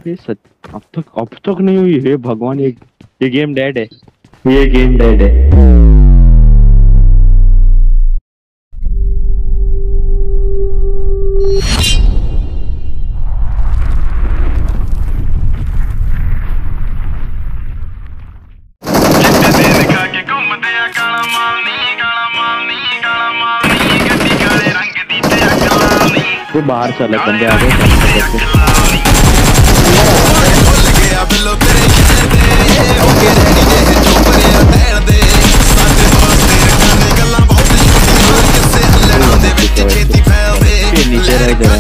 अबे सच अब तक नहीं हुई है भगवान। ये गेम डेड है, ये गेम डेड है। वो बाहर से अलग बंदे आ गए। नीचे रह गए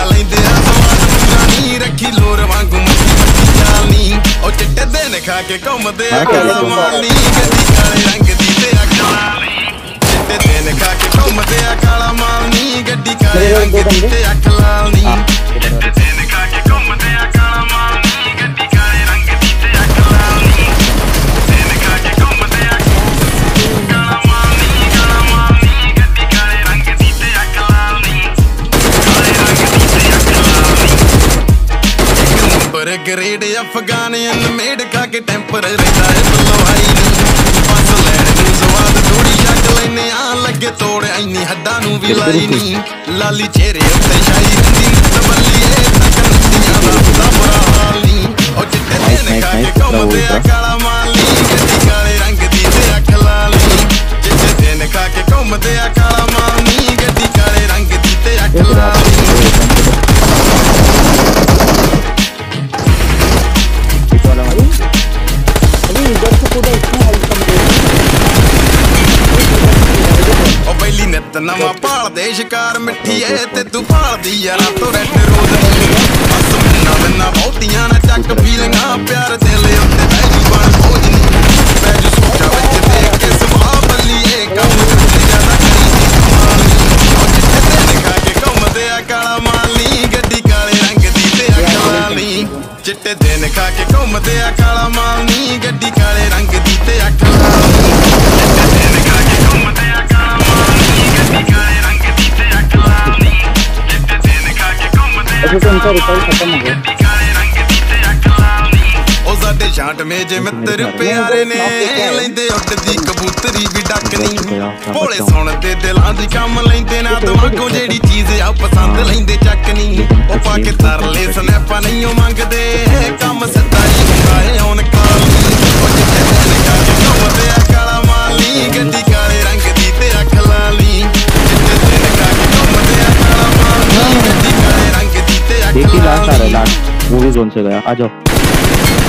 काला माल नी गड्डी काले रंग दी ते अख लाल नी चिट्टे दिन खा के घूमदे आ काला माल नी गड्डी काले रंग दी ते अख लाल नी दिन खा के घूमदे आ काला माल नी गड्डी काले रंग दी ते अख लाल नी काले रंग दी ते अख लाल नी नंबर ग्रेड अफगानियन मेड खा के टेंपर रहता है बलवाई नी बस लैण नूं स्वाद थोड़ी जग लैने आ लगे तोड़ इन्नी हड्डां नूं भी लाई नी लाली चेहरे उत्ते शाई रंदी नित बल्लीए तक नदियां दा बुरा हाल नी ओ चिट्टे दिन खा के घूमदे आ काला माल नी गड्डी काले रंग दी ते अख लाल नी चिट्टे दिन खा के घूमदे आ काला माल नी गड्डी काले रंग दी ते अख लाल नी नवा पाल दे शिकार मिठी है ते तू पाल दी यार तो रेड रोज बस मिन्ना बहुतियां ना चक फीलिंगा प्यार दिल उत्ते बैजू बन खोजनी बैजू सोचा विच देख के सुभा बल्लीए कम करते ज्यादा करी चिट्टे दिन खा के घूमदे आ काला माल नी गड्डी काले रंग दी ते अख लाल नी चिट्टे दिन खा के घूमदे आ काला माल नी गड्डी काले रंग दी ते अख लाल नी चिट्टे दिन खा के घूमदे आ काला माल नी गड्डी काले रंग दी ते अख लाल नी चिट्टे दिन खा के घूमदे आ काला माल नी गड्डी काले रंग दी ते अख लाल नी ओ साडे छांट मेजे मित्र प्यारे ने लैंदे उड़दी कबूतरी भी डकनी भोले सुणदे दिलां दी कम लैंदे ना दिमागों जेड़ी चीज आ पसंद लैंदे चकनी ओ पाके तरले स्नैपां नहीं मंगदे कम सिद्धा ही हुंदा है हुण काल नी ओ चिट्टे दिन खा के घूमदे आ काला माल नी गड्डी काले रंग दी ते अख लाल नी चिट्टे दिन खा के घूमदे आ काला माल नी गड्डी काले रंग दी ते अख लाल नी वो भी जोन से गया। आ जाओ।